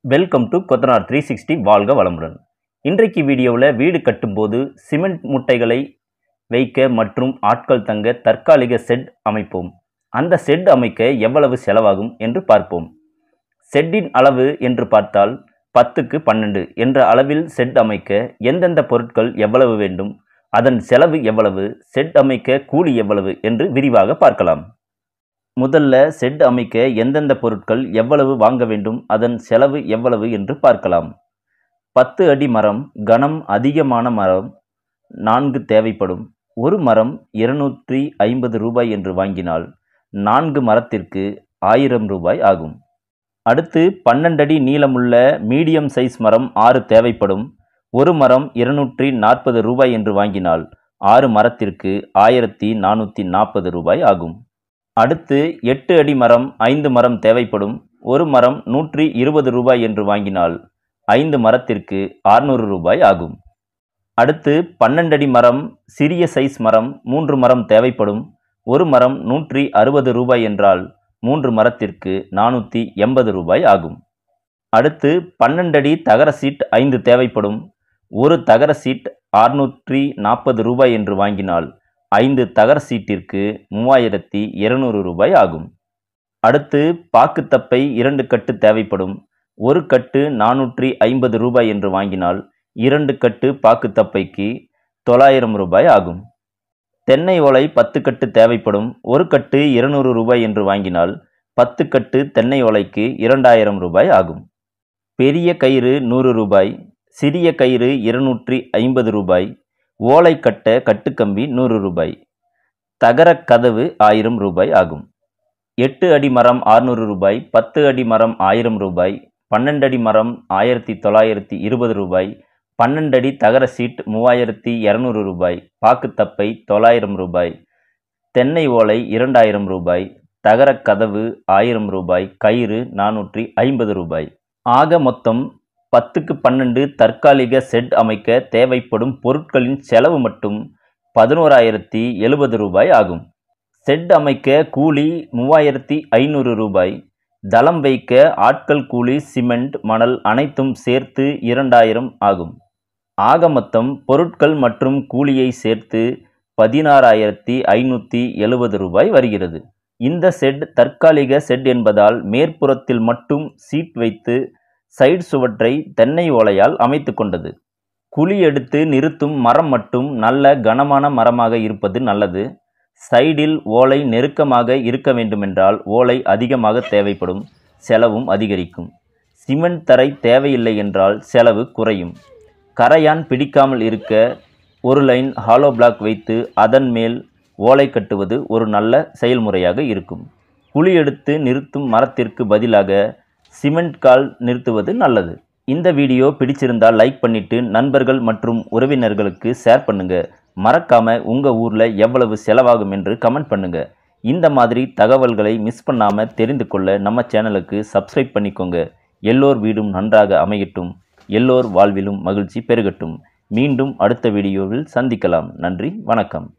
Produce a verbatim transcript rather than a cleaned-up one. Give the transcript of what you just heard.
Welcome to Kothanar three sixty வாழ்க வளமுடன். இன்றைக்கு வீடியோவில் வீடு கட்டும்போது சிமெண்ட் மூட்டைகளை வைக்க மற்றும் ஆட்கள் தங்க தற்காலிக செட் அமைப்போம். அந்த செட் அமைக்க எவ்வளவு செலவாகும் என்று பார்ப்போம். செட்டின் அளவு என்று பார்த்தால் பத்துக்கு பன்னெண்டு என்ற அளவில் செட் அமைக்க எந்தெந்த பொருட்கள் எவ்வளவு வேண்டும், அதன் செலவு எவ்வளவு, செட் அமைக்க கூலி எவ்வளவு என்று விரிவாக பார்க்கலாம். முதல்ல செட் அமைக்க எந்தெந்த பொருட்கள் எவ்வளவு வாங்க வேண்டும், அதன் செலவு எவ்வளவு என்று பார்க்கலாம். பத்து அடி மரம், கனம் அதிகமான மரம் நான்கு தேவைப்படும். ஒரு மரம் இருநூற்றி ஐம்பது ரூபாய் என்று வாங்கினால் நான்கு மரத்திற்கு ஆயிரம் ரூபாய் ஆகும். அடுத்து பன்னெண்டு அடி நீளமுள்ள மீடியம் சைஸ் மரம் ஆறு தேவைப்படும். ஒரு மரம் இருநூற்றி நாற்பது ரூபாய் என்று வாங்கினால் ஆறு மரத்திற்கு ஆயிரத்தி நானூற்றி நாற்பது ரூபாய் ஆகும். அடுத்து எட்டு அடி மரம் ஐந்து மரம் தேவைப்படும். ஒரு மரம் நூற்றி இருபது ரூபாய் என்று வாங்கினால் ஐந்து மரத்திற்கு அறுநூறு ரூபாய் ஆகும். அடுத்து பன்னெண்டு அடி மரம் சிறிய சைஸ் மரம் மூன்று மரம் தேவைப்படும். ஒரு மரம் நூற்றி அறுபது ரூபாய் என்றால் மூன்று மரத்திற்கு நானூற்றி எண்பது ரூபாய் ஆகும். அடுத்து பன்னெண்டு அடி தகர சீட் ஐந்து தேவைப்படும். ஒரு தகர சீட் அறுநூற்றி நாற்பது ரூபாய் என்று வாங்கினால் ஐந்து தகர சீட்டிற்கு மூவாயிரத்தி இருநூறு ரூபாய் ஆகும். அடுத்து பாக்குத்தப்பை இரண்டு கட்டு தேவைப்படும். ஒரு கட்டு நானூற்றி ஐம்பது ரூபாய் என்று வாங்கினால் இரண்டு கட்டு பாக்குத்தப்பைக்கு தொள்ளாயிரம் ரூபாய் ஆகும். தென்னை ஓலை பத்து கட்டு தேவைப்படும். ஒரு கட்டு இருநூறு ரூபாய் என்று வாங்கினால் பத்து கட்டு தென்னை ஓலைக்கு இரண்டாயிரம் ரூபாய் ஆகும். பெரிய கயிறு நூறு ரூபாய், சிறிய கயிறு இருநூற்றி ஐம்பது ரூபாய், ஓலை கட்ட கட்டுக்கம்பி நூறு ரூபாய், தகர கதவு ஆயிரம் ரூபாய் ஆகும். எட்டு அடி மரம் அறுநூறு ரூபாய், பத்து அடி மரம் ஆயிரம் ரூபாய், பன்னெண்டு அடி மரம் ஆயிரத்தி தொள்ளாயிரத்தி இருபது ரூபாய், பன்னெண்டு அடி தகர சீட் மூவாயிரத்தி இரநூறு ரூபாய், பாக்குத்தப்பை தொள்ளாயிரம் ரூபாய், தென்னை ஓலை இரண்டாயிரம் ரூபாய், தகர கதவு ஆயிரம் ரூபாய், கயிறு நானூற்றி ஐம்பது ரூபாய். ஆக மொத்தம் பத்துக்கு பன்னெண்டு தற்காலிக செட் அமைக்க தேவைப்படும் பொருட்களின் செலவு மட்டும் பதினோராயிரத்தி எழுபது ரூபாய் ஆகும். செட் அமைக்க கூலி மூவாயிரத்தி ஐநூறு ரூபாய், தளம் வைக்க ஆட்கள் கூலி, சிமெண்ட், மணல் அனைத்தும் சேர்த்து இரண்டாயிரம் ஆகும். ஆக மொத்தம் பொருட்கள் மற்றும் கூலியை சேர்த்து பதினாறாயிரத்தி ஐநூற்றி எழுபது ரூபாய் வருகிறது. இந்த செட் தற்காலிக செட் என்பதால் மேற்புறத்தில் மட்டும் சீட் வைத்து சைடு சுவற்றை தென்னை ஓலையால் அமைத்து கொண்டது. குழி எடுத்து நிறுத்தும் மரம் மட்டும் நல்ல கனமான மரமாக இருப்பது நல்லது. சைடில் ஓலை நெருக்கமாக இருக்க வேண்டுமென்றால் ஓலை அதிகமாக தேவைப்படும், செலவும் அதிகரிக்கும். சிமெண்ட் தரை தேவையில்லை என்றால் செலவு குறையும். கரையான் பிடிக்காமல் இருக்க ஒரு லைன் ஹாலோ பிளாக் வைத்து அதன் மேல் ஓலை கட்டுவது ஒரு நல்ல செயல்முறையாக இருக்கும். குழி எடுத்து நிறுத்தும் மரத்திற்கு பதிலாக சிமெண்ட் கால் நிறுத்துவது நல்லது. இந்த வீடியோ பிடிச்சிருந்தால் லைக் பண்ணிட்டு நண்பர்கள் மற்றும் உறவினர்களுக்கு ஷேர் பண்ணுங்க. மறக்காம உங்க ஊர்ல எவ்வளவு செலவாகும் என்று கமெண்ட் பண்ணுங்க. இந்த மாதிரி தகவல்களை மிஸ் பண்ணாம தெரிந்து கொள்ள நம்ம சேனலுக்கு சப்ஸ்கிரைப் பண்ணிக்கோங்க. எல்லோர் வீடும் நன்றாக அமையட்டும், எல்லோர் வாழ்விலும் மகிழ்ச்சி பெருகட்டும். மீண்டும் அடுத்த வீடியோவில் சந்திக்கலாம். நன்றி, வணக்கம்.